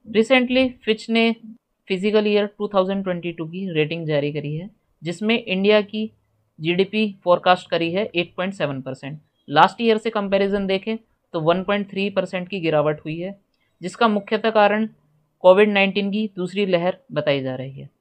Recently Fitch ने physical year 2022 की rating जारी करी है, जिसमें इंडिया की जीडीपी फोरकास्ट करी है 8.7%। लास्ट ईयर से कंपैरिजन देखें तो 1.3% की गिरावट हुई है, जिसका मुख्यतः कारण कोविड-19 की दूसरी लहर बताई जा रही है।